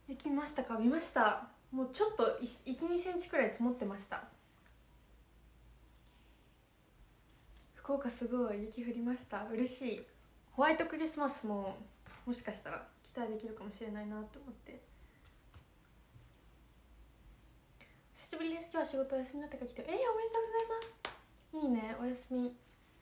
雪見ましたか？見ました。もうちょっと 1,2 センチくらい積もってました。福岡すごい雪降りました。嬉しい。ホワイトクリスマスももしかしたら期待できるかもしれないなと思って。久しぶりです。今日は仕事お休みだったから来て。おめでとうございます。いいね、お休み。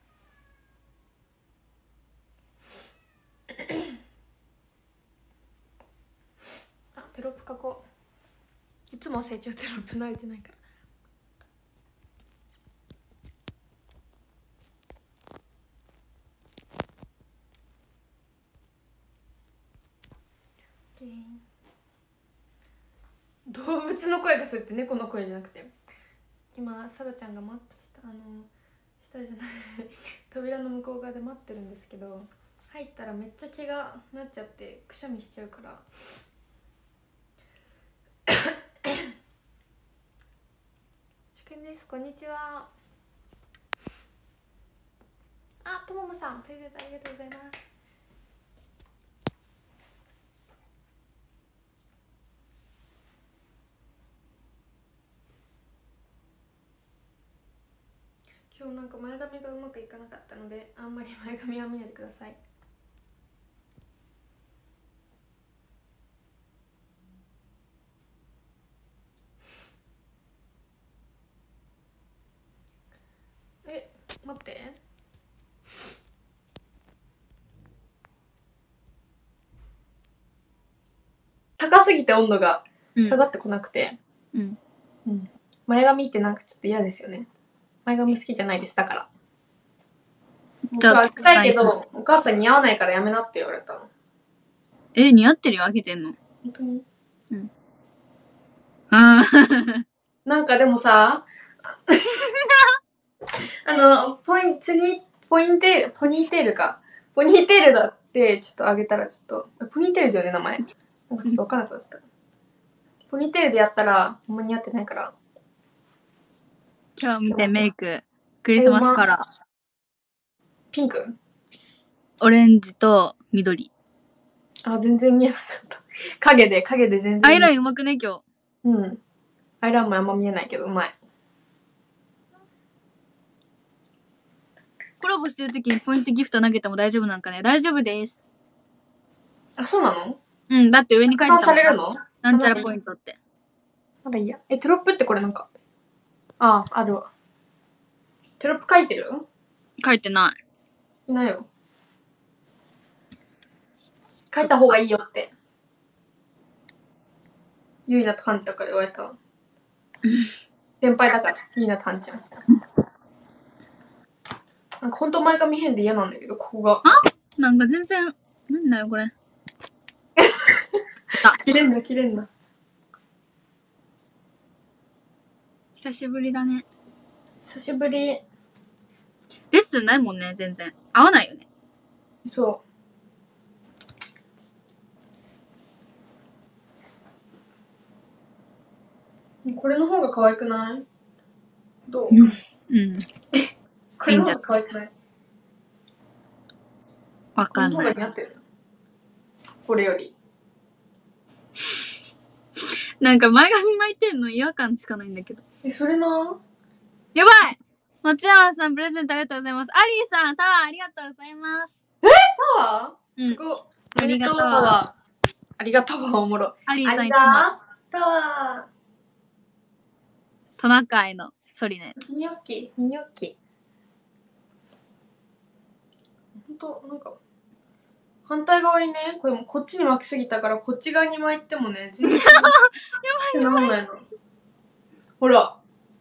あ、テロップ書こう。いつも成長テロップ慣れてないから。動物の声がするって猫の声じゃなくて、今さらちゃんが下じゃない扉の向こう側で待ってるんですけど、入ったらめっちゃ毛がなっちゃってくしゃみしちゃうから。祝福です。こんにちは。あ、とももさんプレゼントありがとうございます。今日なんか前髪がうまくいかなかったので、あんまり前髪は見ないでください。待って、高すぎて温度が下がってこなくて、前髪ってなんかちょっと嫌ですよね。前髪好きじゃないです。だから僕は開けたいけど、お母さん似合わないからやめなって言われたの。 似合ってるよ、開けてんの。 本当に？ なんかでもさポニーテールか。ポニーテールだってちょっとあげたらちょっと、ポニーテールだよね、名前。なんかちょっとわからなくなった。ポニーテールでやったら、あんま似合ってないから。 今日見てメイク。クリスマスカラー。 ピンク？ オレンジと緑。 あ、全然見えなかった。影で全然。 アイラインうまくね、今日。アイラインもあんま見えないけど、うまい。 コラボしてるときにポイントギフト投げても大丈夫なんかね？大丈夫です。 あ、そうなの？ だって上に書いてたもん。 されるの？ なんちゃらポイントって。 あらいいや。テロップってこれなんか。あるわ。テロップ書いてる？ 書いてない。 いないよ。書いた方がいいよって。ゆいなとはんちゃんから言われたわ。先輩だから、ゆいなとはんちゃん。なんかほんと前髪変で嫌なんだけど、ここが。 なんか全然、なんだよこれ。 切れんな。 久しぶりだね。 久しぶり。 レッスンないもんね、全然。合わないよね。 そう。これの方が可愛くない？どう？これの方が可愛くない？ わかんない。 この方が似合ってる？これより。 なんか前髪巻いてんの違和感しかないんだけど。 それな。 やばい！松山さんプレゼントありがとうございます。アリーさん、タワーありがとうございます。 タワー？すごい。 ありがとう。 ありがとうおもろ。 アリーさんいつも。 タワー。 トナカイのソリネ。 ニョッキ。ほんと、なんか、反対側にね、これもこっちに巻きすぎたから、こっち側に巻いてもね、全然やばいないの。ほら。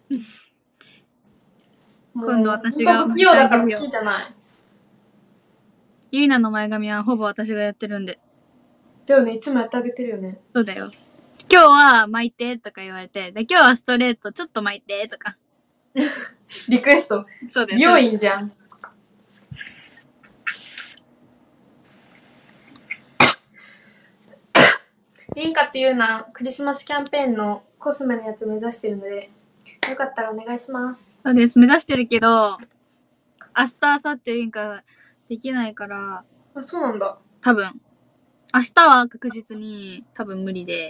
今度私が。 不器用だから好きじゃない。 ゆいなの前髪はほぼ私がやってるんで。 だよね、いつもやってあげてるよね。 そうだよ。今日は巻いてとか言われて、で今日はストレートちょっと巻いてとか。 リクエスト。 そうです。 美容院じゃん。リンカっていうのはクリスマスキャンペーンのコスメのやつ目指してるので、よかったらお願いします。 そうです。目指してるけど、明日、明後日リンカできないから。 あ、そうなんだ。 多分。 明日は確実に多分無理で、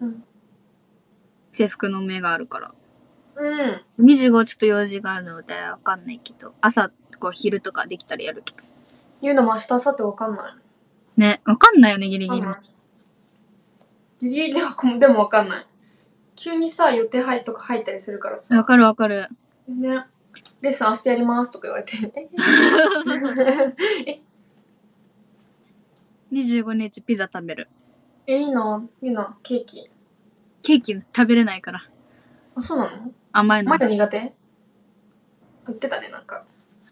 制服の目があるから。25ちょっと用事があるのでわかんないけど、朝こう昼とかできたらやるけど。 言うのも明日明後日わかんない。 ね、わかんないよね、ギリギリも。 ギリギリでもわかんない。急にさ、予定とか入ったりするからさ。 わかるわかる。 ね。レッスン明日やりますとか言われて。 そうそう。25日ピザ食べる。 いいな、いいな、ケーキ。 ケーキ食べれないから。 あ、そうなの？ 甘いの。 まだ苦手？言ってたね、なんか。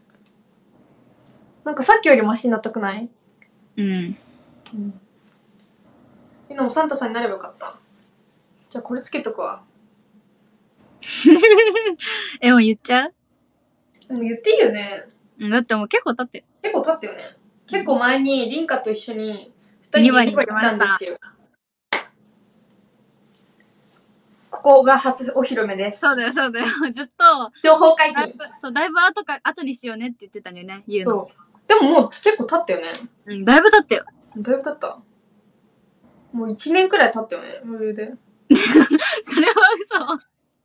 なんかさっきよりマシになったくない？ うん。 みんなもサンタさんになればよかった。じゃあこれつけとくわ。 もう言っちゃう？ でも言っていいよね。 だってもう結構経ってる。 結構経ってよね。結構前にリンカと一緒に2人に2割行ったんですよ。ここが初お披露目です。 そうだよ、そうだよ。ずっと。 情報解禁。 そう、だいぶ後にしようねって言ってたんだよね、言うの。 そう。でももう結構経ったよね。 うん、だいぶ経ったよ。 だいぶ経った。もう1年くらい経ったよね、余裕で。 それは嘘。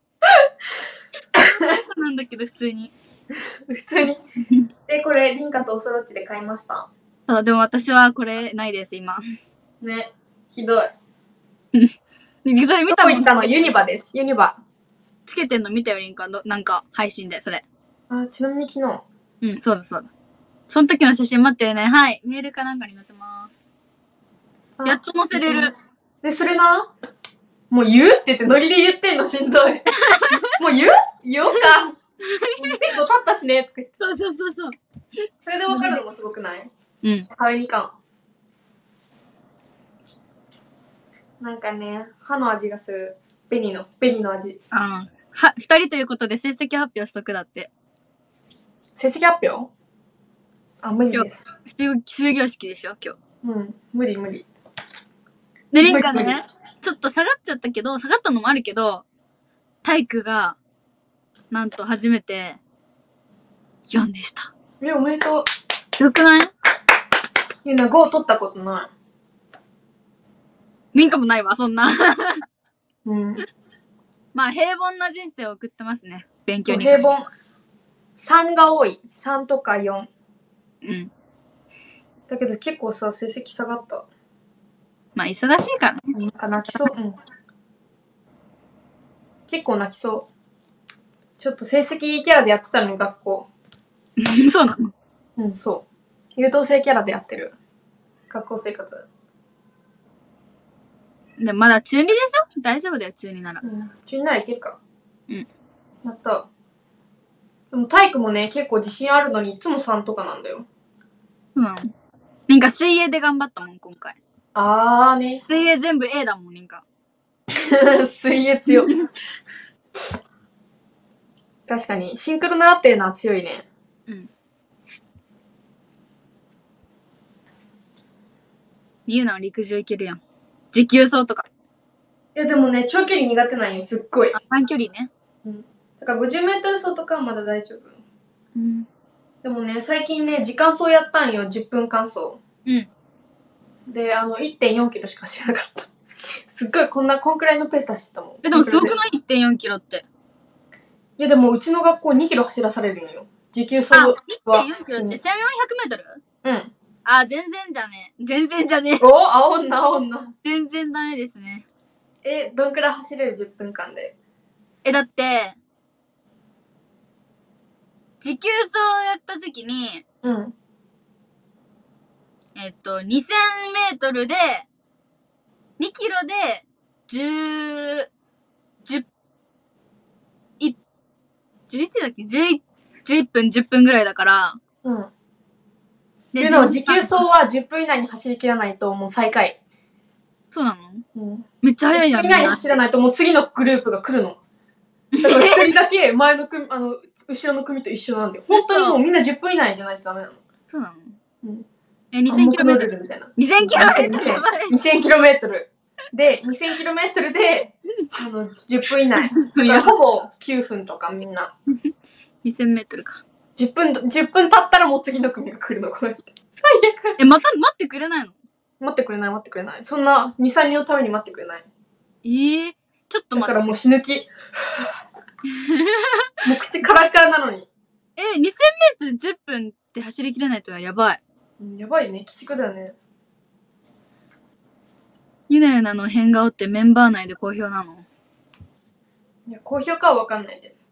嘘なんだけど、普通に。 普通に。で、これ、リンカとオソロッチで買いました。 そう、でも私はこれないです、今。 ね。ひどい。 それ見たもん。 どこ行ったの？ユニバです。ユニバ。 つけてんの見たよ、リンカ。なんか、配信で、それ。 あ、ちなみに昨日。 うん、そうだそうだ。その時の写真待ってるね。はい。メールかなんかに載せます。やっと載せれる。 で、それな、もう言うって言ってノリで言ってんのしんどい。もう言おうか。結構経ったしね。とか言って。 そう。 それで分かるのもすごくない？ うん。 買いにかん。なんかね、歯の味がする。紅の味。 2人ということで成績発表しとくだって。 成績発表？あ、無理です。 終業式でしょ、今日。うん、無理。 で、リンカね、ちょっと下がっちゃったけど、下がったのもあるけど、体育が、なんと初めて、4でした。 おめでとう。 すごくない？ みんな5取ったことない。 リンカもないわ、そんな。 うん。 まあ、平凡な人生を送ってますね。勉強に。 平凡。3が多い。3とか4。 うん。 だけど結構さ、成績下がった。 まあ、忙しいからね。 なんか泣きそう。うん。結構泣きそう。ちょっと成績キャラでやってたのに、学校。 そうなの？ うん、そう。優等生キャラでやってる。学校生活。 でもまだ中2でしょ？大丈夫だよ、中2なら。 うん。中2ならいけるか。 うん。 やった。でも体育もね、結構自信あるのにいつも3とかなんだよ。 うん。なんか水泳で頑張ったもん、今回。 ね。 水泳全部 A だもん、なんか。 水泳強い。確かに、シンクロ習ってるのは強いね。 うん。ゆうなは陸上いけるやん。持久走とか。 いや、でもね、長距離苦手なんよ、すっごい。 短距離ね。 うん。だから50メートル走とかはまだ大丈夫。 うん。 でもね、最近ね、時間走やったんよ、10分間走。 うん。 で、1.4 キロしか走らなかった。すっごい、こんくらいのペース出してたもん。 でもすごくない？ 1.4 キロって。 いや、でもうちの学校2キロ走らされるんよ。持久走は。 1.4 キロって1400メートル？ うん。 全然じゃねえ。全然じゃねえ。 青女。 全然ダメですね。 どんくらい走れる10分間で？ だって、持久走やった時に、 うん。 2000メートルで、2キロで、11だっけ ?11 分、10分ぐらいだから。 うん。でも持久走は10分以内に走り切らないともう最下位。 そうなの？ うん。 めっちゃ速いやん。 10分以内に走らないともう次のグループが来るの。だから一人だけ前の組、後ろの組と一緒なんだよ。本当にもうみんな10分以内じゃないとダメなの。 そうなの？ うん。 2000キロメートルみたいな。2000キロメートル ?2000 キロメートル。で、2000キロメートルで、10分以内。だからほぼ9分とかみんな。 2000メートルか。 10分経ったらもう次の組が来るの、こうやって。最悪。 待ってくれないの？ 待ってくれない待ってくれない。そんな2、3人のために待ってくれない。 ちょっと待って。 だからもう死ぬ気。もう口カラカラなのに。 2000メートル10分って走りきれないとはやばい。 やばいね。鬼畜だよね。 ゆなゆなの変顔ってメンバー内で好評なの？ いや、好評かはわかんないです。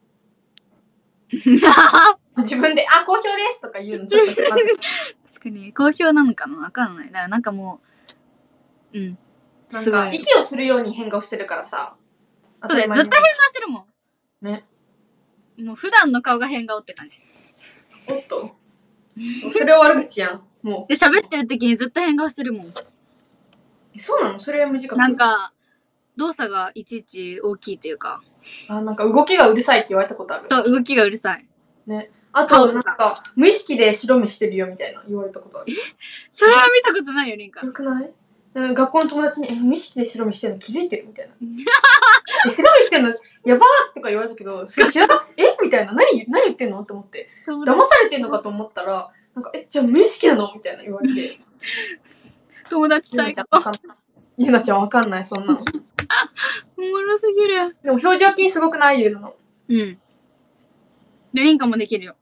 自分で、好評ですとか言うのちょっと気まずい。 確かに、好評なのかなわかんない。だからなんかもう、 なんか、息をするように変顔してるからさ。 そうだよ、絶対変顔してるもん。 ね。 もう普段の顔が変顔って感じ。 おっと。それは悪口やん。もう。で、喋ってる時にずっと変顔してるもん。 そうなの？それは短く。 なんか、動作がいちいち大きいというか。 なんか動きがうるさいって言われたことある。 そう、動きがうるさい。 ね。あと、なんか、無意識で白目してるよみたいな言われたことある。 それは見たことないよ、リンカ。 よくない？学校の友達に、無意識で白目してるの気づいてるみたいな。白目してるのやばーとか言われたけど、それ知らなくて、みたいな。何言ってんのって思って。騙されてんのかと思ったら、なんか、じゃあ無意識なのみたいな言われて。 友達最高。 ゆなちゃんわかんない、そんなの。 おもろすぎる。 でも表情筋すごくない？ゆなの。 うん。で、リンカもできるよ。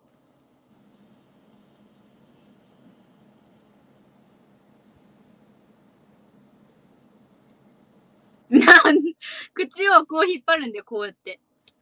口をこう引っ張るんだよ、こうやって。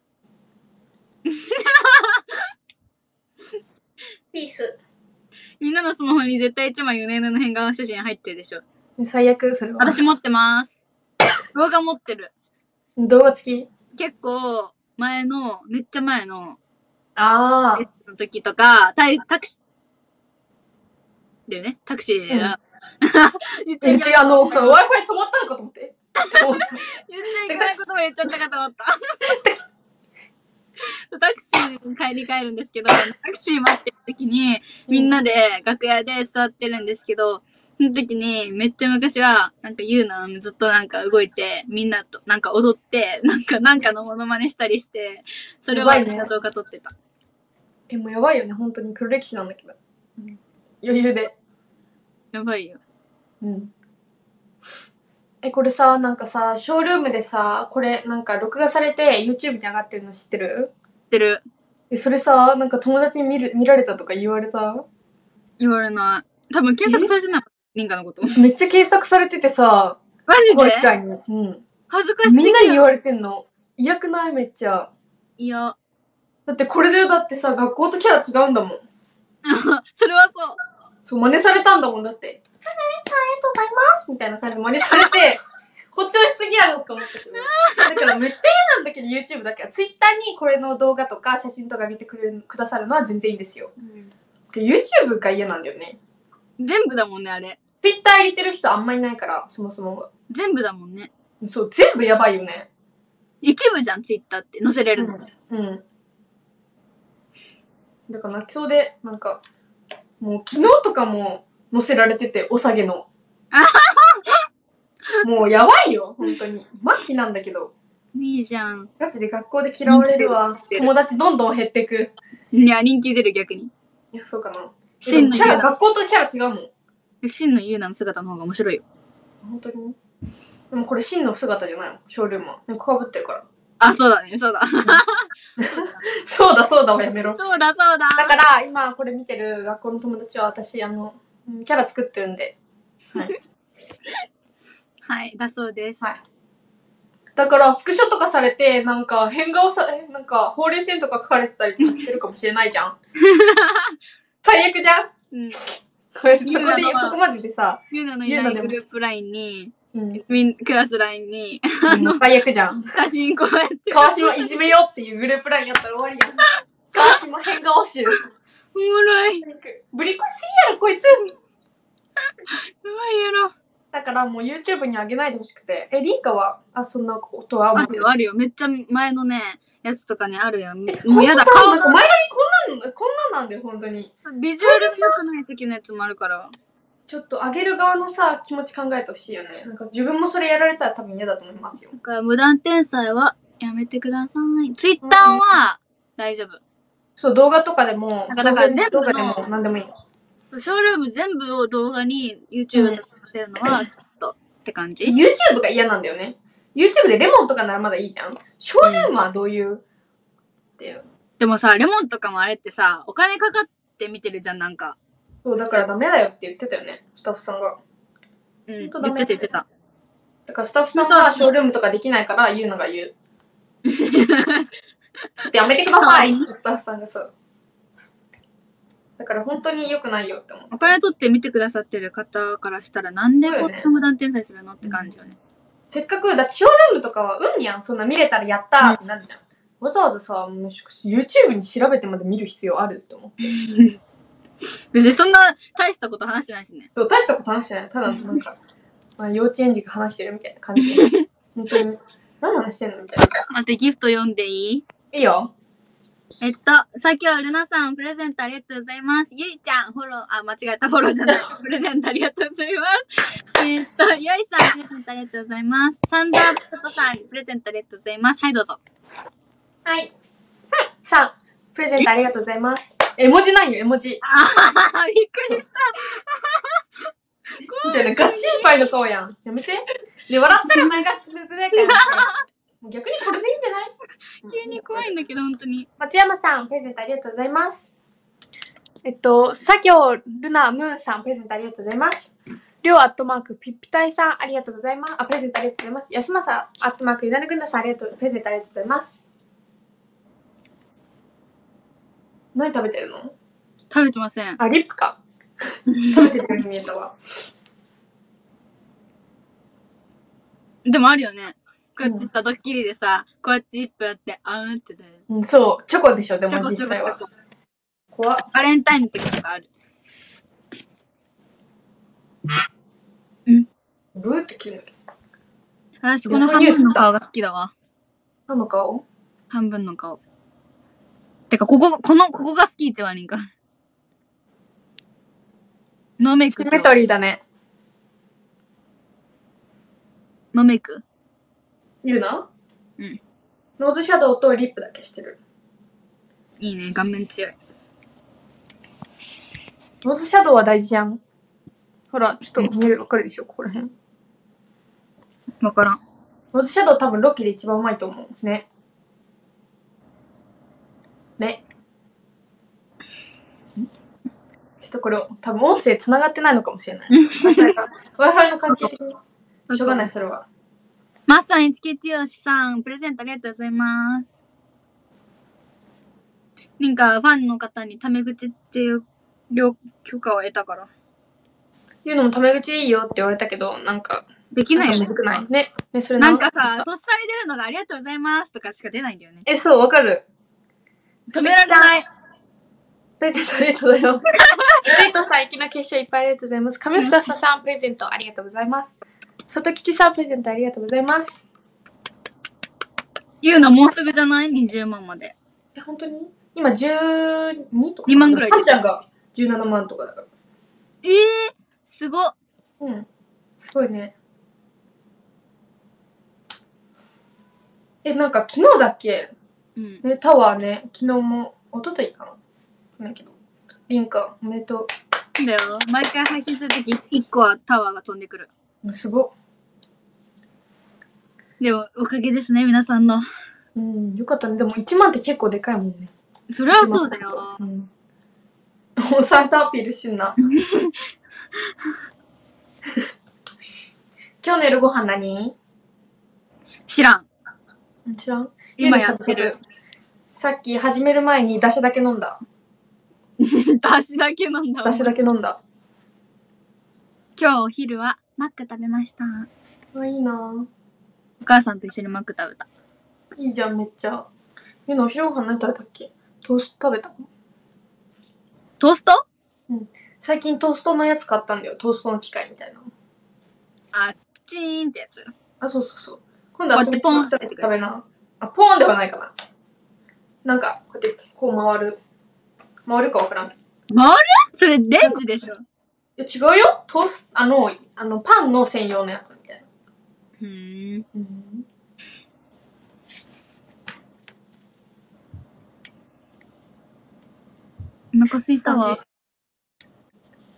ピース。 みんなのスマホに絶対1枚ユネユネの変顔写真入ってるでしょ。 最悪、それは。 私持ってます。動画持ってる。 動画付き？ 結構、めっちゃ前の、の時とか、タクシー、だよね、タクシーで。 言っちゃいけない。Wi-Fi 止まったのかと思って。 言っちゃいけないことも言っちゃったかと思った。タクシーに帰り帰るんですけど、タクシー待ってる時に、みんなで楽屋で座ってるんですけど、その時に、めっちゃ昔は、なんかゆうなずっとなんか動いて、みんなとなんか踊って、なんかのモノマネしたりして、それを私は動画撮ってた。 もうやばいよね、本当に黒歴史なんだけど。余裕で。 やばいよ。 うん。これさ、なんかさ、ショールームでさ、これなんか録画されて YouTube に上がってるの知ってる？ 知ってる。 それさ、なんか友達に見られたとか言われた？ 言われない。多分検索されてない。リンカのこと。 めっちゃ検索されててさ。 マジで？ うん。 恥ずかしい。 みんなに言われてんの。嫌くない？めっちゃ。 いや。 だってこれでだってさ、学校とキャラ違うんだもん。 それはそう。 そう、真似されたんだもん、だって。ありがとうございますみたいな感じで真似されて、誇張しすぎやろと思ったけど。だからめっちゃ嫌なんだけど、YouTube だけは。Twitter にこれの動画とか写真とか上げてくださるのは全然いいですよ。YouTube が嫌なんだよね。 全部だもんね、あれ。 Twitter 入れてる人あんまいないから、そもそもが。 全部だもんね。 そう、全部やばいよね。 一部じゃん、Twitter って載せれるの。 うん。だから泣きそうで、なんか、もう昨日とかも載せられてて、お下げの。もうやばいよ、本当に。末期なんだけど。 いいじゃん。 ガチで学校で嫌われるわ。友達どんどん減ってく。 いや、人気出る逆に。 いや、そうかな。 真のユーナ。 学校とキャラ違うもん。 真のユーナの姿の方が面白いよ。 本当に？でもこれ真の姿じゃないの、ショールームは。ね、こかぶってるから。 そうだね、そうだ。 そうだはやめろ。 そうだ。 だから今これ見てる学校の友達は私キャラ作ってるんで。はい。 はい、だそうです。 はい。だからスクショとかされてなんか変顔なんかほうれい線とか書かれてたりとかしてるかもしれないじゃん。最悪じゃん。うん。これそこまででさ。 ユーナのいないグループラインに。クラスラインに。 最悪じゃん。 写真こうやって。 川島いじめよっていうグループラインやったら終わりやん。川島変顔集。 おもろい。 ぶりこしいやろ、こいつ。うまいやろ。 だからもう YouTube に上げないでほしくて。リンカは、そんなことはあるよ。めっちゃ前のね、やつとかね、あるよ。もうやだ、顔が。 前田にこんなんなんだよ、本当に。 ビジュアル良くない時のやつもあるから。 ちょっと上げる側のさ、気持ち考えてほしいよね。なんか自分もそれやられたら多分嫌だと思いますよ。 だから無断転載はやめてください。Twitter は大丈夫。 そう、動画とかでも、 だから全部動画でも何でもいい。 ショールーム全部を動画に YouTube で撮ってるのは、ちょっとって感じ、 YouTube が嫌なんだよね。YouTube でレモンとかならまだいいじゃん。ショールームはどういう、っていう。 でもさ、レモンとかもあれってさ、お金かかって見てるじゃん、なんか。 そう、だからダメだよって言ってたよね、スタッフさんが。 うん、 ほんとダメ言ってた。 だからスタッフさんがショールームとかできないから言うのが言う。ちょっとやめてくださいスタッフさんがそう。だから本当に良くないよって思う。 お金取って見てくださってる方からしたらなんでこんな無断転載するのって感じよね。 せっかく、だってショールームとかは運やん、そんな見れたらやったーってなるじゃん。わざわざさ、YouTube に調べてまで見る必要あるって思って。 別にそんな大したこと話してないしね。 そう、大したこと話してない。ただなんか、まあ、幼稚園児が話してるみたいな感じで。本当に。何の話してんのみたいな。 待って、ギフト読んでいい？ いいよ。 さっきはルナさん、プレゼントありがとうございます。ゆいちゃん、フォロー、間違えた、フォローじゃない。プレゼントありがとうございます。ゆいさん、プレゼントありがとうございます。サンダープトさん、プレゼントありがとうございます。はい、どうぞ。 はい。はい。さあ、プレゼントありがとうございます。絵文字ないよ、絵文字。 びっくりした。 みたいな、ガチ心配の顔やん。やめて。で、笑ったら前が続くだから。逆にこれでいいんじゃない？ 急に怖いんだけど、本当に。 松山さん、プレゼントありがとうございます。さきょう、ルナ、ムーンさん、プレゼントありがとうございます。りょう、アットマーク、ピッピタイさん、ありがとうございます。プレゼントありがとうございます。やすまさ、アットマーク、ゆなねぐんださん、プレゼントありがとうございます。何食べてるの？ 食べてません。 リップか。食べてるように見えたわ。 でもあるよね。こうやってさ、ドッキリでさ、こうやってリップやって、ってだよ。 そう、チョコでしょ、でも実際は。怖っ。 バレンタインの時とかある。 ブーって切る。 私、この半分の顔が好きだわ。 何の顔？ 半分の顔。てか、ここが好き一番にか。ノーメイク。 シメトリーだね。 ノーメイク？ 言うな？ うん。 ノーズシャドウとリップだけしてる。 いいね、顔面強い。 ノーズシャドウは大事じゃん。ほら、ちょっと見るわかるでしょ、ここら辺。 わからん。 ノーズシャドウ多分ロキで一番うまいと思う。ね。ね。ちょっとこれ、多分音声繋がってないのかもしれない。Wi-Fi の関係的に。しょうがない、それは。 マッサン HKT よしさん、プレゼントありがとうございます。なんか、ファンの方にタメ口っていう許可を得たから。 言うのもタメ口いいよって言われたけど、なんか、 できないよね。 むずくないね。ね、それなんかさ、とっさに出るのがありがとうございますとかしか出ないんだよね。 そう、わかる。 止められない。 プレゼントありがとうございます。レイトさん、粋な結晶いっぱいありがとうございます。亀房さん、プレゼントありがとうございます。里吉さん、プレゼントありがとうございます。 言うのもうすぐじゃない ?20 万まで。 本当に今12とか。 2万ぐらい。 はんちゃんが17万とかだから。 すごっ。 うん。すごいね。なんか昨日だっけ、ね、タワーね、昨日も、一昨日かな。だけど。リンカ、おめでとう。だよ。毎回配信するとき、1個はタワーが飛んでくる。 すごっ。 でも、おかげですね、皆さんの。 よかったね。でも1万って結構でかいもんね。 それはそうだよ。 サンタアピールしんな。今日の夜ご飯何？ 知らん。 知らん？ 今やってる。 さっき始める前に出汁だけ飲んだ。 出汁だけ飲んだ。 出汁だけ飲んだ。 今日お昼はマック食べました。 いいなぁ。 お母さんと一緒にマック食べた。 いいじゃん、めっちゃ。お昼ご飯何食べたっけ？トースト食べたの？ トースト？ 最近トーストのやつ買ったんだよ。トーストの機械みたいな。 チーンってやつ。 そうそうそう。今度はポンって食べな。ポーンではないかな。なんか、こうやってこう回る。回るかわからん。 回る？それレンジでしょ？ いや違うよ。トースト、パンの専用のやつみたいな。 お腹すいたわ。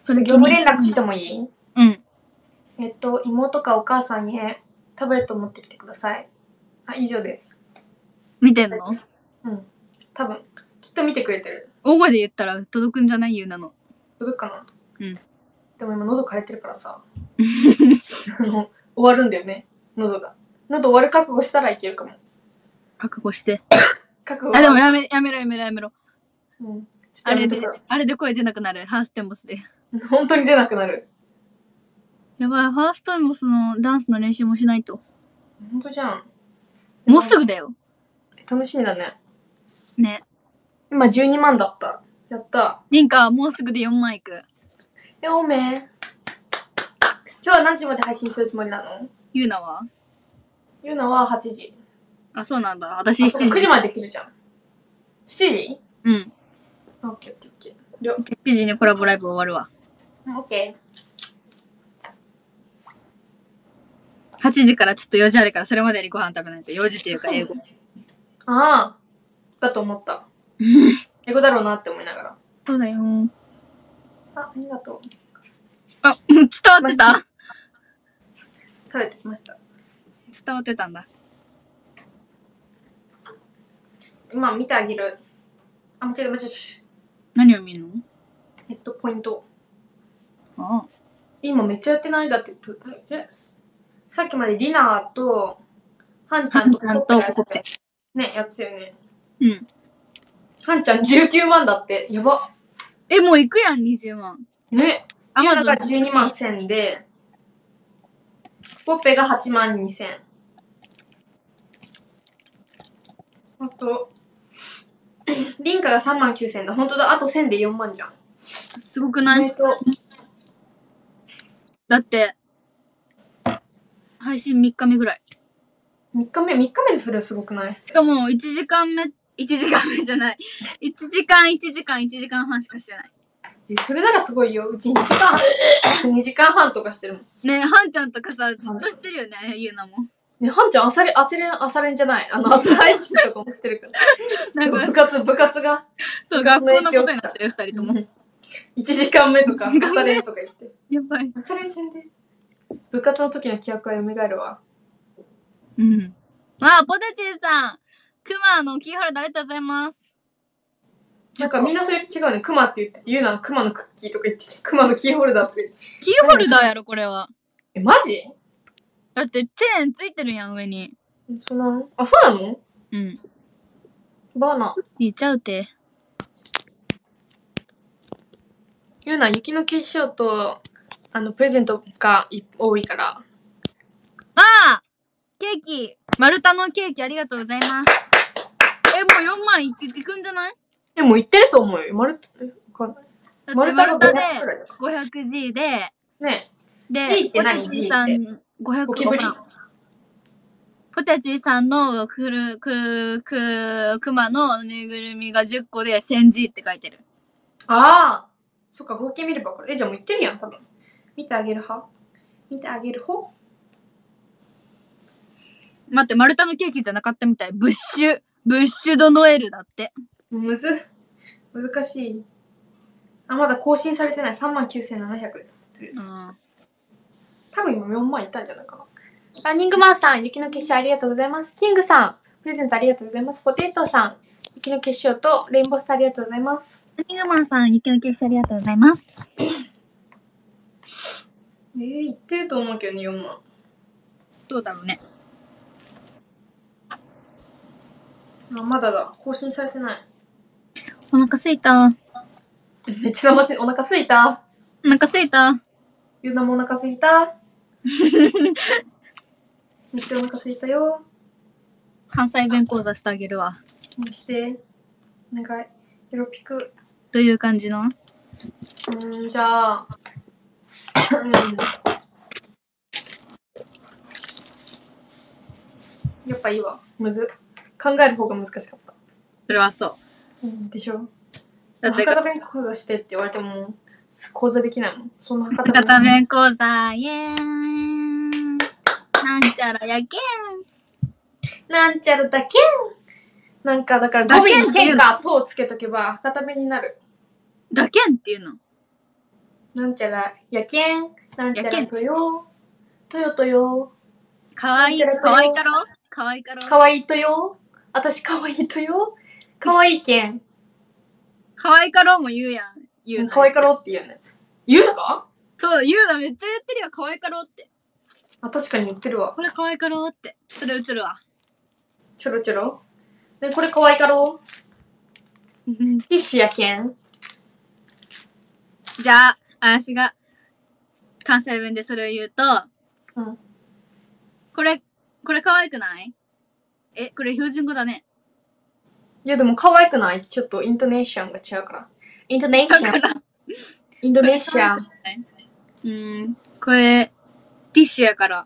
それ業務連絡してもいい？ うん。 妹かお母さんへタブレット持ってきてください。あ、以上です。 見てんの？ うん。多分、きっと見てくれてる。 大声で言ったら届くんじゃない？ゆうなの。 届くかな？ うん。 でも今喉枯れてるからさ。終わるんだよね、喉が。喉終わる覚悟したらいけるかも。 覚悟して。 覚悟。 あ、でもやめろ。 うん。 あれで声出なくなる。ハーステンボスで。 本当に出なくなる。 やばい、ハーステンボスのダンスの練習もしないと。 本当じゃん。 もうすぐだよ。 楽しみだね。 ね。 今12万だった。やった。 リンカ、もうすぐで4万いく。 おめえ。今日は何時まで配信するつもりなの？ ゆうなはゆうなは8時。 あ、そうなんだ。私7時。 9時までできるじゃん。7時？ うん。 オッケーオッケ 7 ー。 時にコラボライブ終わるわ。 オッケー。8時からちょっと4時あるから、それまでにご飯食べないと。4時っていうか英語。 ああ、だと思った。英語だろうなって思いながら。 そうだよ。 ありがとう。 あ、伝わってた？ 食べてきました。 伝わってたんだ。 今見てあげる。あ、間違えた。 何を見るの？ ポイント。 ああ。 今めっちゃやってない。だって、さっきまでリナーと、ハンちゃんとココペ。 ね、やってたよね。 うん。 ハンちゃん19万だって。やば。 もう行くやん、20万。 ね。アマゾンが12万1000で、コッペが8万2000。あと、リンカが3万9000だ。本当だ。あと1000で4万じゃん。 すごくない？だって、配信3日目ぐらい。 3日目でそれはすごくない？ しかも1時間目じゃない。1時間半しかしてない。 それならすごいよ。うち2時間半とかしてるもん。 ねえ、ハンちゃんとかさ、ずっとしてるよね、ゆうなも。 ね、ハンちゃん朝練じゃない。朝配信とかもしてるから。なんか部活が。 そう、学校のことになってる、2人とも。 1時間目とか、朝練とか言って。 やばい。 朝練戦で。部活の時の記憶は蘇るわ。 うん。あ、ポテチーさん。クマのキーホルダーありがとうございます。 なんかみんなそれ違うね。クマって言ってて、言うのはクマのクッキーとか言ってて、クマのキーホルダーって。 キーホルダーやろ、これは。 マジ？ だってチェーンついてるやん、上に。 そうなの？ うん。 バーナ。 ついちゃうて。 言うな、雪の結晶と、プレゼントが多いから。 ああ！ケーキ！丸太のケーキありがとうございます。もう4万いくんじゃない？ もういってると思うよ。丸太で 500G で、 ね。 で、 G って何？ G さん500 ゴキブリ。 ポテチさんのクマのぬいぐるみが10個で 1000G って書いてる。 ああ。そっか、合計見ればこれ。じゃあもういってるやん、多分。見てあげる方？ 待って、丸太のケーキじゃなかったみたい。ブッシュドノエルだって。 難しい。まだ更新されてない。39,700で撮ってる。多分今4万いったんじゃないかな。ランニングマンさん、雪の結晶ありがとうございます。キングさん、プレゼントありがとうございます。ポテトさん、雪の結晶とレインボースターありがとうございます。 ランニングマンさん、雪の結晶ありがとうございます。 いってると思うけどね、4万。 どうだろうね。 まだだ。更新されてない。 お腹すいた。 めっちゃ黙って、お腹すいた。 ゆうなもお腹すいた。めっちゃお腹すいたよ。 関西弁講座してあげるわ。 して。お願い。よろぴく。 どういう感じの？ じゃあ。やっぱいいわ。考える方が難しかった。 それはそう。 でしょ？ だって博多弁講座してって言われても、講座できないもん。その博多弁講座、イエーン。なんちゃらやけん。 なんちゃらだけん。なんかだから語尾にけんかとをつけとけば博多弁になる。 だけんっていうの？ なんちゃらやけん、なんちゃらとよ、とよとよ。 かわいい、かわいかろかわいかろかわいいとよ。私かわいいとよ。かわいいけん。 かわいかろも言うやん。言うの。 かわいかろって言うね。言うのか？ そう、言うのめっちゃ言ってるよ。かわいかろって。 あ、確かに言ってるわ。 これかわいかろって。それ映るわ。 ちょろちょろ。で、これかわいかろ。ティッシュやけん。 じゃあ、私が関西弁でそれを言うと、 うん。 これ可愛くない？これ標準語だね。 いや、でも可愛くない？ちょっとイントネーションが違うから。イントネーション。インドネシア。 これ、ティッシュやから。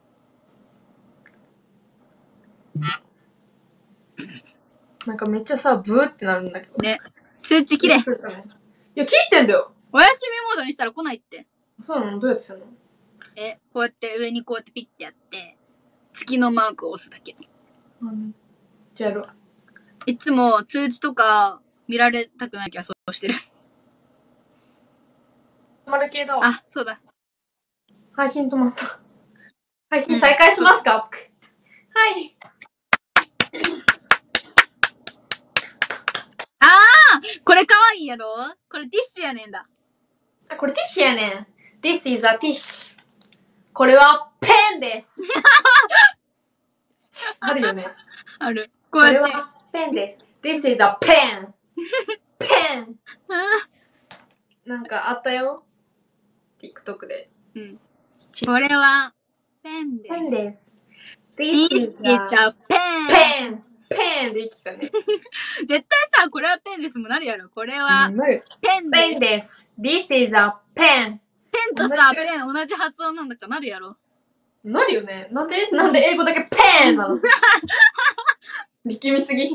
なんかめっちゃさ、ブーってなるんだけど。 ね。通知切れ。いや、切ってんだよ。 お休みモードにしたら来ないって。 そうなの？どうやってするの？ こうやって上にこうやってピッてやって、月のマークを押すだけ。 じゃあやろう。 いつも通知とか見られたくない気はそうしてる。 止まる系だわ。 あ、そうだ。 配信止まった。配信再開しますか？はい。 これかわいいやろ？これティッシュやねんだ。 あ、これティッシュやねん。This is a tissue. これはペンです。あるよね。 ある。こうやって。 これはペンです。This is a pen. ペン。なんかあったよ。TikTok で。 これはペンです。 ペンです。 This is a pen. ペンできたね。 絶対さ、これはペンですもなるやろ。これはペンです。This is a pen. ペンとさ、ペン同じ発音なんだかなるやろ。 なるよね。なんで英語だけペンなの？力みすぎ。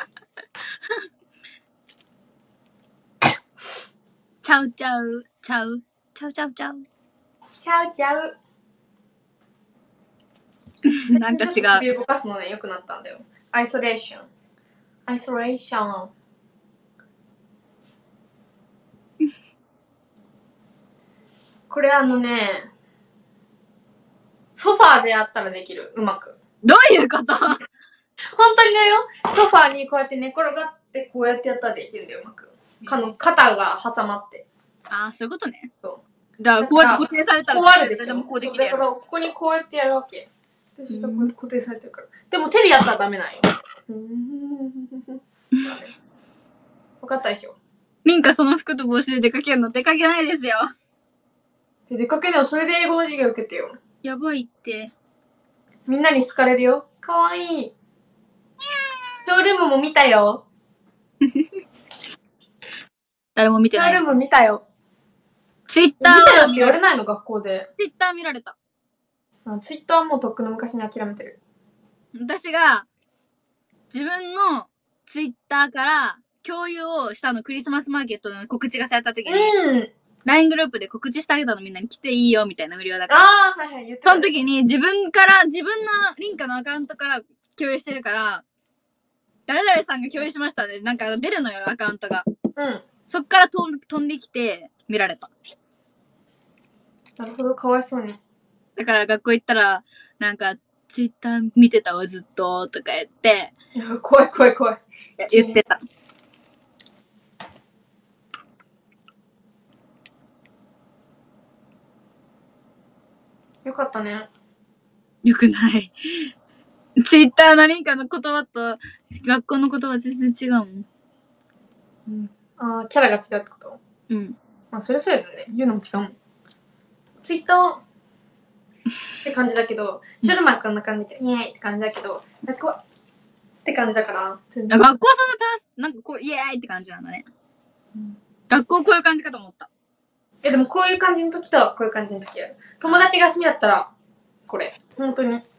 ちゃうちゃう。ちゃう。ちゃうちゃうちゃう。 ちゃうちゃう。 なんか違う。 首動かすのね、良くなったんだよ。アイソレーション。アイソレーション。これソファーでやったらできる。うまく。 どういうこと？ 本当にだよ。ソファーにこうやって寝転がってこうやってやったらできるんだよ、うまく。肩が挟まって。 ああ、そういうことね。 そう。 だからこうやって固定されたらこうあるでしょ。 でもこうできるやろ。 だからここにこうやってやるわけ。で、そしたらこうやって固定されてるから。でも手でやったらダメなんよ。分かったでしょ。 ミンカその服と帽子で出かけるの？出かけないですよ。 出かけないよ。それで英語の授業受けてよ。 やばいって。 みんなに好かれるよ。かわいい。ショールームも見たよ。 誰も見てない。 ショールーム見たよ。 ツイッター見たよって言われないの？学校で。 ツイッター見られた。 ツイッターはもうとっくの昔に諦めてる。 私が自分のツイッターから共有をしたの。クリスマスマーケットの告知がされた時に、LINE グループで告知してあげたの。みんなに来ていいよみたいな無料だから。 はいはい、言ってた。 その時に自分のリンカのアカウントから共有してるから、誰々さんが共有しましたで、なんか出るのよ、アカウントが。そっから飛んできて見られた。 なるほど、かわいそうに。 だから学校行ったら、なんか、ツイッター見てたわ、ずっと、とか言って。 いや、怖い。 言ってた。 よかったね。 よくない。ツイッターのリンカの言葉と学校の言葉全然違うもん。 キャラが違うってこと？まあ、それそうやね。言うのも違うもん。ツイッターって感じだけど、ショルマンこんな感じで、イエーイって感じだけど、学校って感じだから。 学校なんかこう、イエーイって感じなんだね。学校こういう感じかと思った。 でもこういう感じの時とこういう感じの時ある。友達が休みだったら、これ。本当に。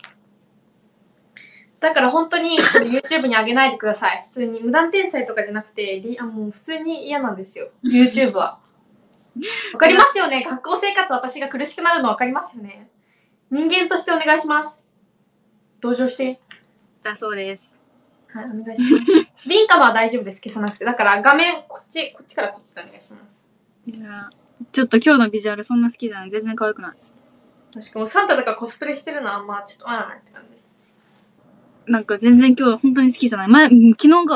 だから本当に YouTube に上げないでください。普通に無断転載とかじゃなくて、もう普通に嫌なんですよ。YouTube は。わかりますよね。学校生活私が苦しくなるのわかりますよね。人間としてお願いします。同情して。 だそうです。 はい、お願いします。リンカは大丈夫です。消さなくて。だから画面、こっちからこっちでお願いします。 いや、 ちょっと今日のビジュアルそんな好きじゃない。全然可愛くない。 確かもサンタとかコスプレしてるのはまあちょっとって感じです。 なんか全然今日本当に好きじゃない。昨日の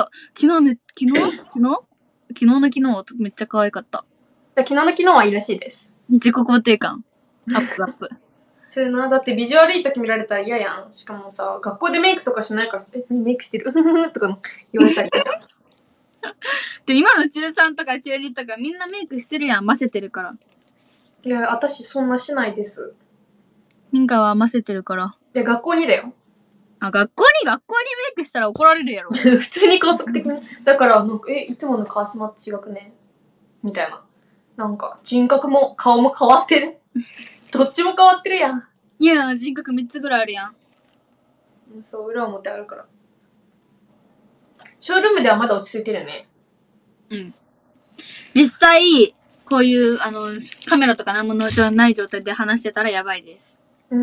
めっちゃ可愛かった。 昨日の昨日はいいらしいです。 自己肯定感。アップアップ。 それな、だってビジュアルいい時見られたら嫌やん。しかもさ、学校でメイクとかしないからさ、メイクしてるとか言われたりじゃん。 で、今の中3とか中2とかみんなメイクしてるやん。ませてるから。 いや、私そんなしないです。 ミンカはませてるから。 いや、学校にだよ。 あ、学校にメイクしたら怒られるやろ。 普通に高速的に。だから、いつもの川島って違くねみたいな。なんか、人格も顔も変わってる。どっちも変わってるやん。 ユーナの人格3つぐらいあるやん。 そう、裏表あるから。ショールームではまだ落ち着いてるよね。 うん。実際、こういう、カメラとか何もない状態で話してたらやばいです。 うん。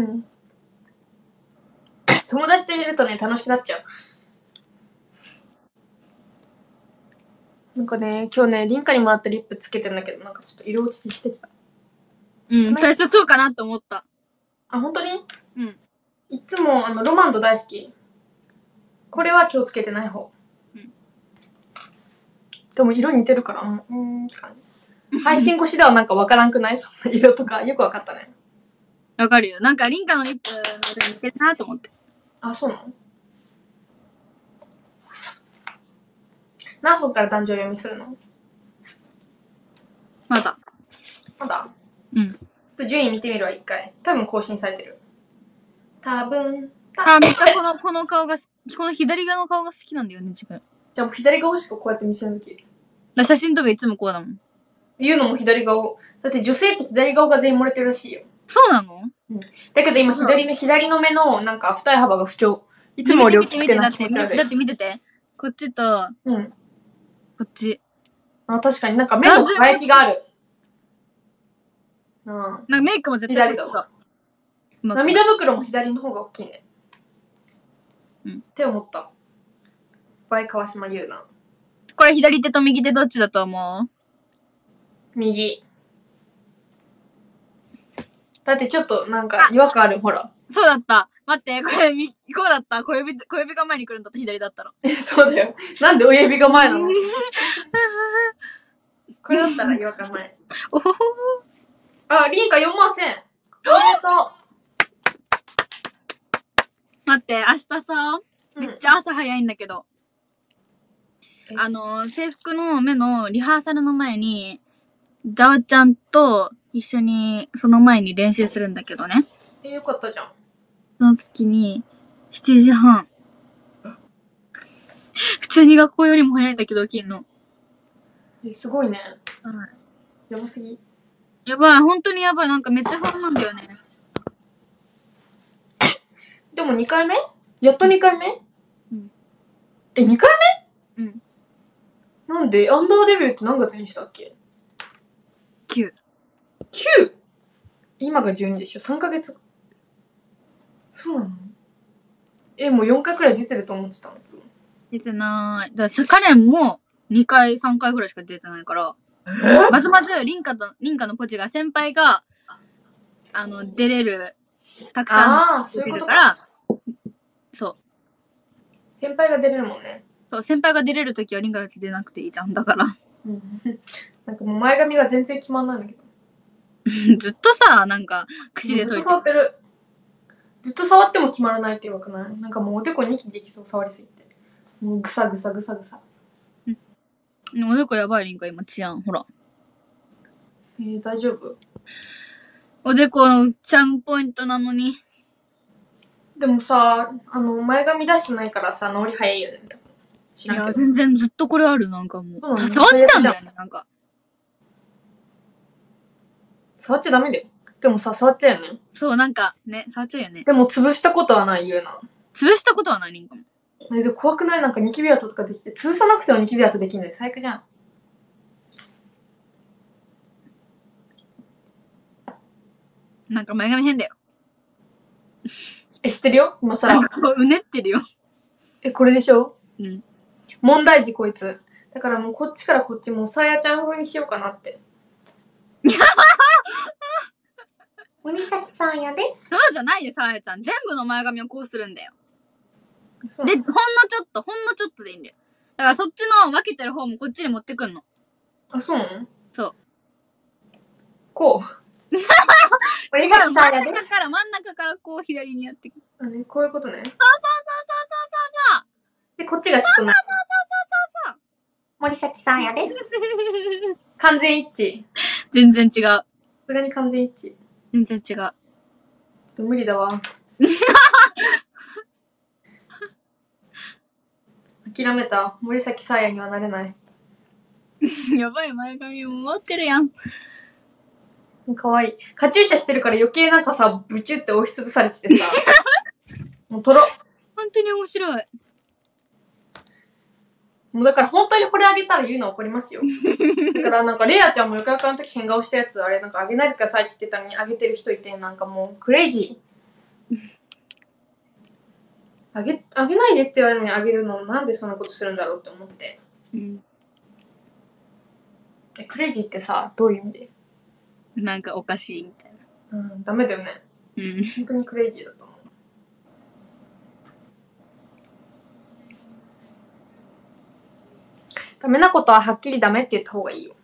友達と見るとね、楽しくなっちゃう。なんかね、今日ね、リンカにもらったリップつけてんだけど、なんかちょっと色落ちしてきた。 うん、最初そうかなって思った。 あ、本当に？ うん。 いつも、ロマンド大好き。これは今日つけてない方。うん。でも色似てるから、って感じ。配信越しではなんかわからんくない？そんな色とか、よくわかったね。 わかるよ。なんかリンカのリップの色似てるなと思って。 あ、そうなの？何分から誕生読みするの？ まだ。 まだ？ うん。 ちょっと順位見てみるわ、一回。多分更新されてる。多分。 めっちゃこの顔が、この左側の顔が好きなんだよね、自分。 じゃあもう左顔しかこうやって見せるとき。 写真とかいつもこうだもん。 言うのも左顔。だって女性って左顔が全員漏れてるらしいよ。 そうなの？ うん。だけど今左の目のなんか二重幅が不調。いつも両利きってな気持ち悪い。 だって見てて。こっちと、 うん。 こっち。 あ、確かになんか目の輝きがある。 なんかメイクも絶対左だ。涙袋も左の方が大きいね。うん。って思った。バイ川島優奈。 これ左手と右手どっちだと思う？ 右。だってちょっとなんか違和感ある、ほら。 そうだった。待って、これ、こうだった。小指が前に来るんだった左だったの。 そうだよ。なんで親指が前なの？これだったら違和感ない。おほほほ。あ、リンカ4万1000。おめでとう。待って、明日さ、めっちゃ朝早いんだけど。制服の目のリハーサルの前に、ざわちゃんと一緒にその前に練習するんだけどね。 よかったじゃん。 その時に、7時半。普通に学校よりも早いんだけど起きんの。 すごいね。 はい。 やばすぎ。 やばい、本当にやばい。なんかめっちゃ不安なんだよね。 でも2回目？やっと2回目？うん。2回目？うん。なんでアンダーデビューって何月にしたっけ？ 9。9？ 今が12でしょ？ 3 ヶ月。そうなの？もう4回くらい出てると思ってたんだけど。 出てない。だからカレンも2回、3回ぐらいしか出てないから。まずリンカのポチが先輩が、出れる、たくさん出てるから、そう。 先輩が出れるもんね。 そう、先輩が出れるときはリンカたち出なくていいじゃん。だから。 なんかもう前髪が全然決まんないんだけど。 ずっとさ、なんか、口で解いてる。ずっと触ってる。ずっと触っても決まらないって言わくない？なんかもうおでこニキできそう、触りすぎて。もうぐさぐさぐさぐさ。 おでこやばいリンカ今治安、ほら。 大丈夫？ おでこのチャームポイントなのに。 でもさ、前髪出してないからさ、治り早いよね。 いや、全然ずっとこれある、なんかもう。触っちゃうんだよね、なんか。 触っちゃダメだよ。でもさ、触っちゃうよね。 そう、なんか、ね、触っちゃうよね。 でも潰したことはない、言うな。 潰したことはない、リンカも。 で怖くない？なんかニキビ跡とかできて、潰さなくてもニキビ跡できるのに最悪じゃん。 なんか前髪変だよ。 知ってるよ今更。 うねってるよ。 これでしょ？ うん。 問題児こいつ。だからもうこっちからこっちもさやちゃん風にしようかなって。 森崎さんやです。 そうじゃないよ、さやちゃん。全部の前髪をこうするんだよ。 そうで、ほんのちょっとでいいんだよ。だからそっちの分けてる方もこっちに持ってくんの。 あ、そうなの？ そう。 こう。森崎さんやです。 真ん中からこう左にやってくる。 あね、こういうことね。 そう。 で、こっちがちょっとな。 そう。 森崎さんやです。完全一致。 全然違う。 さすがに完全一致。 全然違う。 無理だわ。諦めた。森崎さやにはなれない。 やばい、前髪も持ってるやん。 かわいい。カチューシャしてるから余計なんかさ、ブチュって押しつぶされててさ。もうとろ。 本当に面白い。 もうだから本当にこれあげたら言うの怒りますよ。だからなんかレイアちゃんもよくよくの時変顔したやつ、あれなんかあげないでくださいって言ってたのにあげてる人いて、なんかもうクレイジー。あげないでって言われるのにあげるのなんでそんなことするんだろうって思って。 うん。 クレイジーってさ、どういう意味で？ なんかおかしいみたいな。 ダメだよね。 うん。 本当にクレイジーだと思う。ダメなことははっきりダメって言った方がいいよ。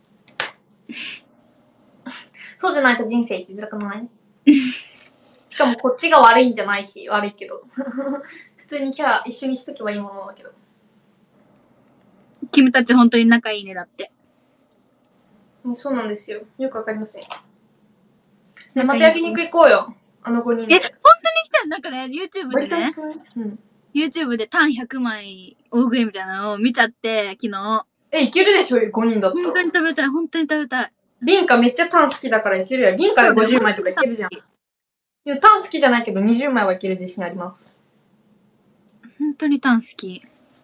そうじゃないと人生生きづらくないしかもこっちが悪いんじゃないし、悪いけど。普通にキャラ一緒にしとけばいいものだけど。 君たち本当に仲いいねだって。 そうなんですよ。よくわかりますね。ね、また焼肉行こうよ。あの5人で。 本当に来たなんかね、YouTube でね、YouTube でタン100枚大食いみたいなのを見ちゃって、昨日。 いけるでしょ、5人だったら。 本当に食べたい、本当に食べたい。 リンカめっちゃタン好きだからいけるよ。リンカで50枚とかいけるじゃん。いや、タン好きじゃないけど20枚はいける自信あります。 本当にタン好き。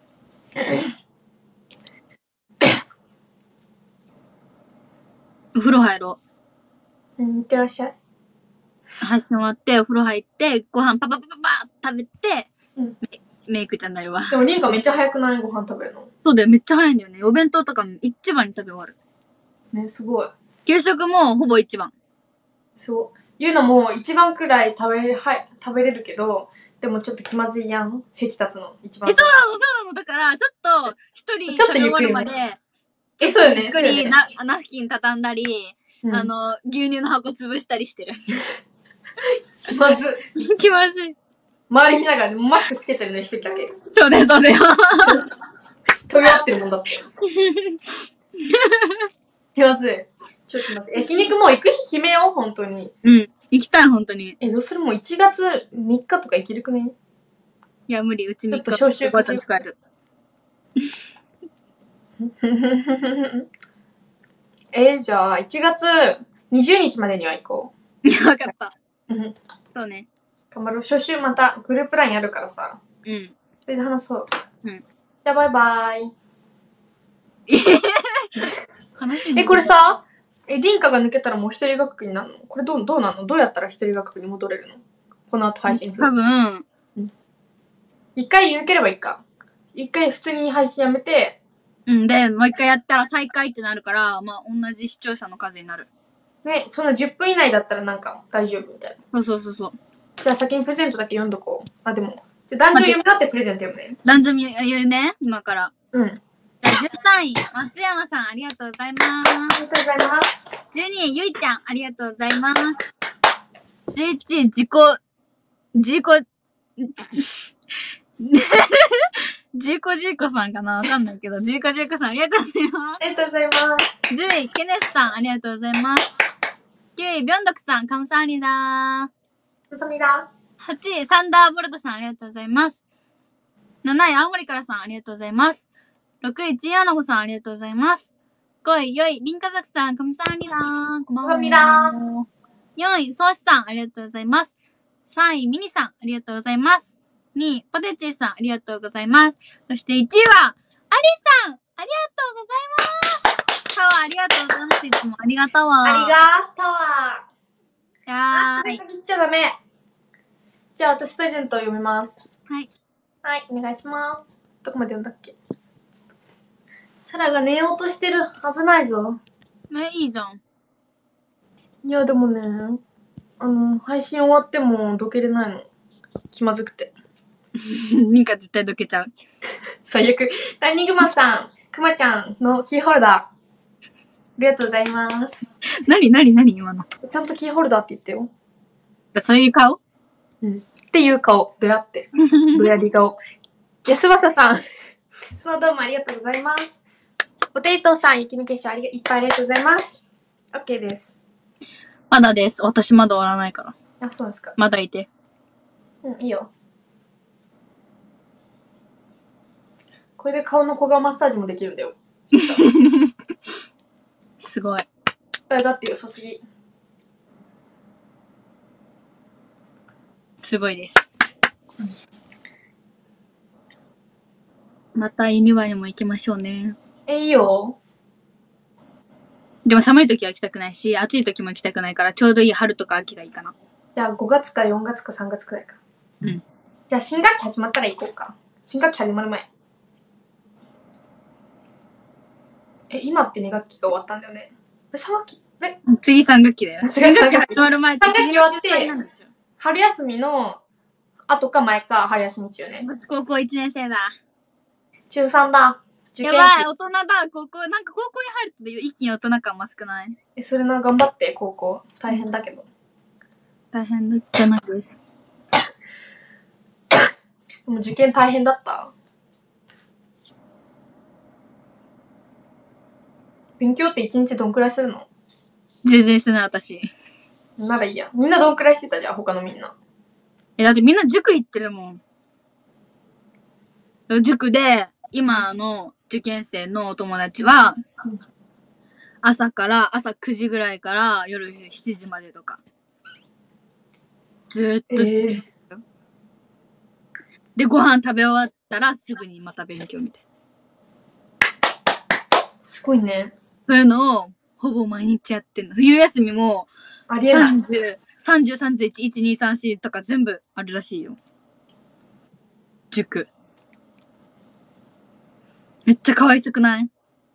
お風呂入ろう。いってらっしゃい。 配信終わって、お風呂入って、ご飯パパパパパ食べて、メイクちゃんになるわ。 でもリンカめっちゃ早くない？ご飯食べるの。 そうだよ、めっちゃ早いんだよね。お弁当とかも一番に食べ終わる。 ね、すごい。 給食もほぼ一番。 そう。いうのも一番くらい食べれるけど、でもちょっと気まずいやん。席立つの。一番。 そうなの。だから、ちょっと、一人食べ終わるまで、 そうよね。 ゆっくりナフキン畳んだり、牛乳の箱潰したりしてる。 気まず。 気まずい。 周り見ながらね、マスクつけてるね、一人だけ。 そうだよ。飛び合ってるもんだって。気まずい。超気まずい。焼肉もう行く日決めよう、本当に。 行きたい、本当に。 どうする？もう1月3日とか行けるくね？ いや、無理。うち3日。 ちょっと招集おばあちゃん使える。 じゃあ、1月20日までには行こう。わかった。そうね。 頑張ろう。初週またグループラインあるからさ。それで話そう。じゃあ、バイバイ。 悲しいね。 これさ、リンカが抜けたらもう一人学区になるの？これどうなんの？どうやったら一人学区に戻れるの？この後配信する。 多分。 一回抜ければいいか。一回普通に配信やめて。 で、もう一回やったら再開ってなるから、まあ、同じ視聴者の数になる。 ね、その10分以内だったらなんか大丈夫みたいな。そう。 じゃあ先にプレゼントだけ読んどこう。でも、男女読みなってプレゼント読むね。 男女言うね、今から。 じゃあ 13位、松山さん、ありがとうございます。 ありがとうございます。 12位、ゆいちゃん、ありがとうございます。11位、自己さんかなわかんないけど、ジーコさん、ありがとうございます。 ありがとうございます。 10位、ケネスさん、ありがとうございます。9位、ビョンドクさん、カムサハニダー。 カムサハニダー。8位、サンダーボルトさん、ありがとうございます。7位、青森からさん、ありがとうございます。6位、チーアナゴさん、ありがとうございます。5位、4位、リンカザクさん、カムサハニダー。こんばんは。 カムサハニダー。 4位、ソーシさん、ありがとうございます。3位、ミニさん、ありがとうございます。2位、ポテチーさん、ありがとうございます。そして1位は、アリさん、ありがとうございます。タワー、ありがとうございます。いつもありがとうわ。 ありがとうわ。 いやー。 次しちゃダメ。じゃあ、私プレゼントを読みます。 はい。 はい、お願いします。どこまで読んだっけ？サラが寝ようとしてる。危ないぞ。 いいじゃん。 いや、でもね、配信終わってもどけれないの。気まずくて。 ミカ絶対どけちゃう。 最悪。ランニングマンさん、くまちゃんのキーホルダー。ありがとうございます。 何今の。 ちゃんとキーホルダーって言ってよ。 そういう顔っていう顔。どうやって。どやり顔。安正さん。そのどうもありがとうございます。ポテイトさん、雪の結晶いっぱいありがとうございます。OK です。 まだです。私まだ終わらないから。 あ、そうですか。 まだいて。 いいよ。これで顔の小顔マッサージもできるんだよ。 すごい。 だってよさすぎ。 すごいです。またユニバにも行きましょうね。 いいよ。 でも寒い時は行きたくないし、暑い時も行きたくないから、ちょうどいい春とか秋がいいかな。 じゃあ5月か4月か3月くらいか。 うん。 じゃあ新学期始まったら行こうか。新学期始まる前。今って2学期が終わったんだよね。3学期次3学期だよ。 次3学期始まる前って 3学期終わって次の中でしょ春休みの後か前か春休み中ね。 私高校1年生だ。 中3だ。受験やばい、大人だ。高校に入ると一気に大人感増すくない？ それな、頑張って、高校。大変だけど。 大変じゃないです。 でも受験大変だった。勉強って1日どんくらいするの？ 全然してない、私。 ならいいや。みんなどんくらいしてたじゃん、他のみんな。 だってみんな塾行ってるもん。塾で、今の受験生のお友達は、朝9時ぐらいから夜7時までとか。ずーっと、で、ご飯食べ終わったらすぐにまた勉強みたいな。 すごいね。 そういうのをほぼ毎日やってんの。冬休みもありえない。 30、31、1、2、3、4とか全部あるらしいよ。塾。めっちゃ可愛くない？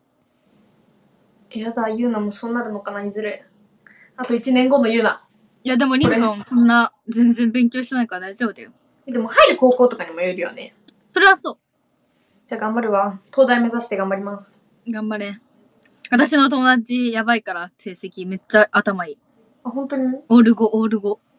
やだ、ゆうなもそうなるのかな、いずれ。あと1年後のゆうな。 いや、でもリンカンそんな全然勉強してないから大丈夫だよ。 でも入る高校とかにもよるよね。 それはそう。 じゃあ頑張るわ。東大目指して頑張ります。 頑張れ。私の友達やばいから成績めっちゃ頭いい。 あ、本当に？ オール5。 オール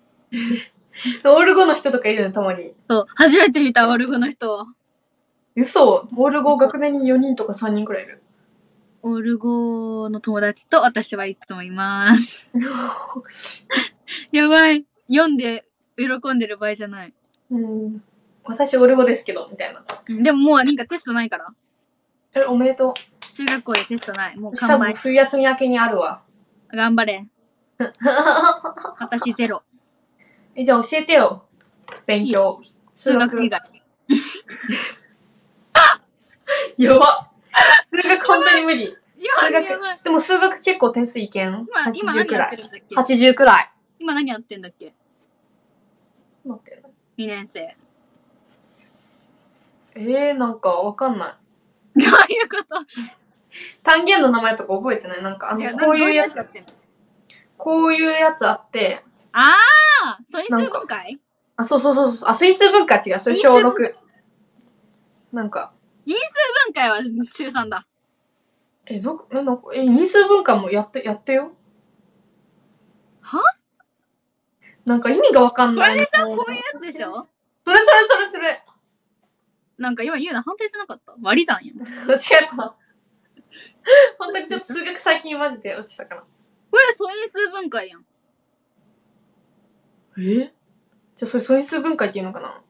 5の人とかいるの、たまに。 そう、初めて見たオール5の人。 嘘？オール5学年に4人とか3人くらいいる。 オール5の友達と私はいつもいます。やばい。読んで喜んでる場合じゃない。 私オール5ですけど、みたいな。 でももうテストないから。 おめでとう。 中学校でテストない。もう多分冬休み明けにあるわ。 頑張れ。私ゼロ。 じゃあ教えてよ。勉強。 数学以外。 やば。数学本当に無理。 数学。 でも数学結構点数いけん。 今何やってるんだっけ ？80くらい。 今何やってんだっけ？ 待って。 2年生。 なんかわかんない。 どういうこと？ 単元の名前とか覚えてない？なんかこういうやつ。こういうやつあって。 ああ、素因数分解？ あ、そう。あ、素因数分解違う。それ小6。なんか。 因数分解は中3だ。 因数分解もやってよ。 は？ なんか意味がわかんない。 これでさ、こういうやつでしょ？ それ。 なんか今言うの反対じゃなかった？割り算やん。 間違えた。本当にちょっと数学最近マジで落ちたから。 これ素因数分解やん。 じゃあそれ素因数分解っていうのかな？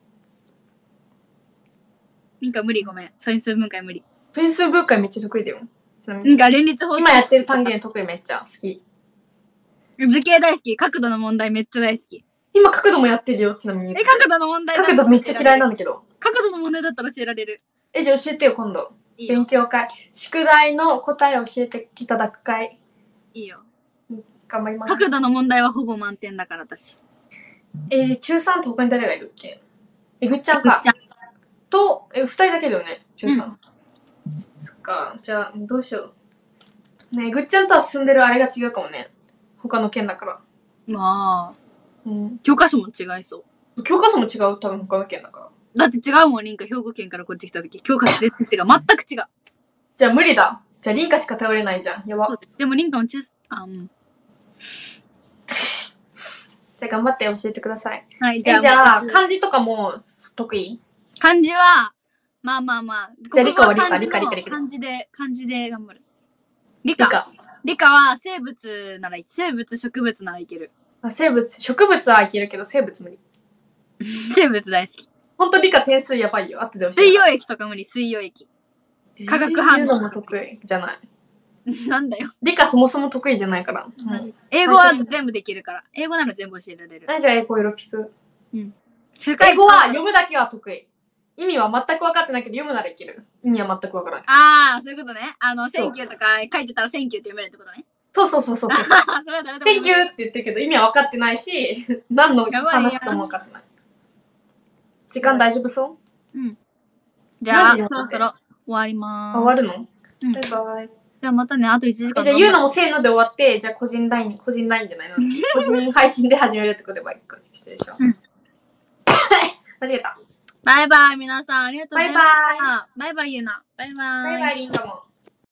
なんか無理ごめん。素因数分解無理。 素因数分解めっちゃ得意だよ。ちなみに。 なんか連立法。 今やってる単元得意めっちゃ好き。 図形大好き。角度の問題めっちゃ大好き。 今角度もやってるよ、ちなみに。 角度の問題角度めっちゃ嫌いなんだけど。 角度の問題だったら教えられる。 じゃあ教えてよ、今度。いいよ。勉強会。宿題の答えを教えていただく会。 いいよ。 頑張ります。 角度の問題はほぼ満点だから私。 中3って他に誰がいるっけ？ぐっちゃんか。と、2人だけだよね、中3。そっか、じゃあ、どうしよう。ねぐっちゃんとは進んでるあれが違うかもね。 他の県だから。 まあ、 うん。 教科書も違いそう。 教科書も違う、多分他の県だから。 だって違うもん、リンカ、兵庫県からこっち来た時。教科書全然違う。全く違う。 じゃあ無理だ。じゃあリンカしか頼れないじゃん。やば。 でもリンカもうん。 じゃあ頑張って教えてください。 はい、 じゃあ漢字とかも得意？ 漢字は、まあ。 じゃあ理科は漢理字で頑張る。理科は生物ならいける。生物、植物ならいける。 植物はいけるけど生物無理。 生物大好き。 ほんと理科点数やばいよ。後で教えて。 水溶液とか無理、水溶液。化学反応も得意じゃない。 なんだよ。 理科そもそも得意じゃないから。 英語は全部できるから。英語なら全部教えられる。 じゃあ英語色ピク。 うん。 英語は読むだけは得意。意味は全く分かってないけど読むならいける。意味は全く分からない。 ああ、そういうことね。センキューとか書いてたらセンキューって読めるってことね。 そう。 それは誰でもセンキューって言ってるけど意味は分かってないし、何の話かも分かってない。時間大丈夫そう？ うん。じゃあ、そろそろ終わりまーす。 終わるの？ バイバイ。じゃあまたね、あと1時間。 じゃあ言うのもせーので終わって、じゃあ個人 LINE じゃないの個人配信で始めるってことでばいいか。失礼します。間違えた。 バイバイ、皆さん。ありがとうございました。 バイバイ。 バイバイ、ゆうな。バイバイ。 バイバイ、リンカも。